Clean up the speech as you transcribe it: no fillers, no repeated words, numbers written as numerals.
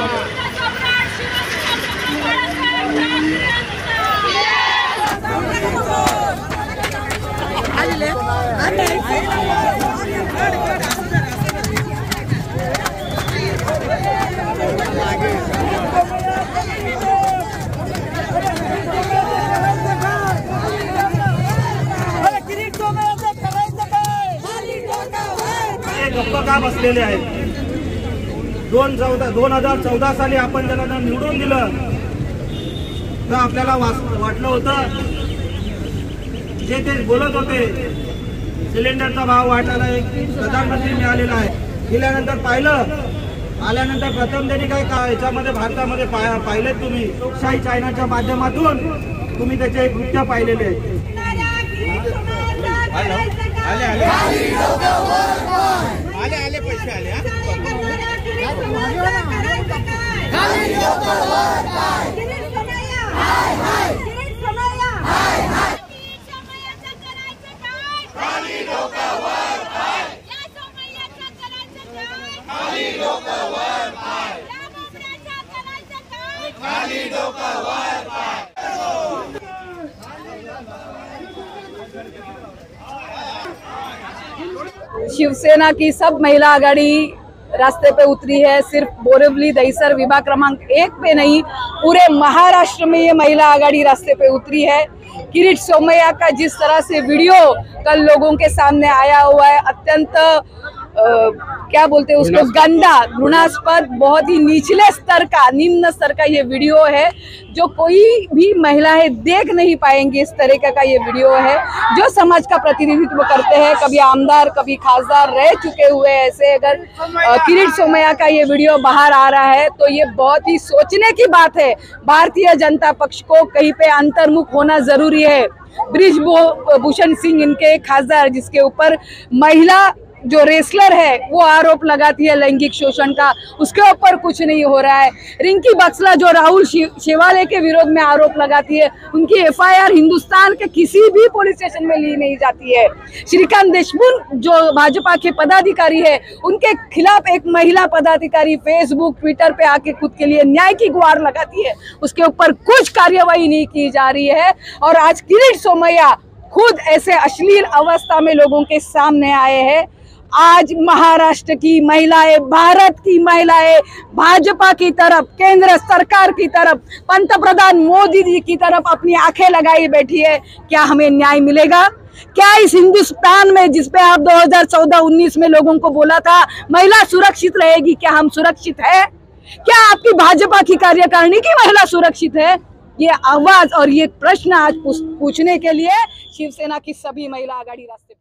गप्प का बसलेले आहेत। 2014 साली आपण त्यांना निवडून दिलं तर आपल्याला वाटलं होतं जे ते बोलत होते सिलेंडरचा भाव वाढलेला आहे, प्रधानमंत्री मिळालेला आहे, दिल्यानंतर आल्यानंतर प्रथम त्यांनी काय याच्यामध्ये भारतामध्ये पाहिले तुम्ही लोकशाही चायनाच्या माध्यमातून तुम्ही त्याचे कृत्य पाहिलेले आहेत। आले पैसे आले शिवसेना की सब महिला आघाड़ी रास्ते पे उतरी है। सिर्फ बोरिवली दहिसर विभाग क्रमांक 1 पे नहीं, पूरे महाराष्ट्र में ये महिला आघाड़ी रास्ते पे उतरी है। किरीट सोमैया का जिस तरह से वीडियो कल लोगों के सामने आया हुआ है, अत्यंत क्या बोलते हैं उसको, गंदा, घृणास्पद, बहुत ही निम्न स्तर का ये वीडियो है जो कोई भी महिलाएं देख नहीं पाएंगी। इस तरीके का ये वीडियो है जो समाज का प्रतिनिधित्व करते हैं, कभी आमदार कभी खासदार रह चुके हुए ऐसे अगर किरीट सोमैया का ये वीडियो बाहर आ रहा है तो ये बहुत ही सोचने की बात है। भारतीय जनता पक्ष को कहीं पे अंतर्मुख होना जरूरी है। बृजभूषण सिंह इनके खासदार, जिसके ऊपर महिला जो रेसलर है वो आरोप लगाती है लैंगिक शोषण का, उसके ऊपर कुछ नहीं हो रहा है। रिंकी बक्सला जो राहुल शेवाले के विरोध में आरोप लगाती है, उनकी एफआईआर हिंदुस्तान के किसी भी पुलिस स्टेशन में ली नहीं जाती है। श्रीकांत देशमुख जो भाजपा के पदाधिकारी है, उनके खिलाफ एक महिला पदाधिकारी फेसबुक ट्विटर पे आके खुद के लिए न्याय की गुहार लगाती है, उसके ऊपर कुछ कार्यवाही नहीं की जा रही है। और आज किरीट सोमैया खुद ऐसे अश्लील अवस्था में लोगों के सामने आए हैं। आज महाराष्ट्र की महिलाएं, भारत की महिलाएं भाजपा की तरफ, केंद्र सरकार की तरफ, पंतप्रधान मोदी जी की तरफ अपनी आंखें लगाई बैठी है। क्या हमें न्याय मिलेगा? क्या इस हिंदुस्तान में जिसपे आप 2014-19 में लोगों को बोला था महिला सुरक्षित रहेगी, क्या हम सुरक्षित है? क्या आपकी भाजपा की कार्यकारिणी की महिला सुरक्षित है? ये आवाज और ये प्रश्न आज पूछने के लिए शिवसेना की सभी महिला आघाड़ी रास्ते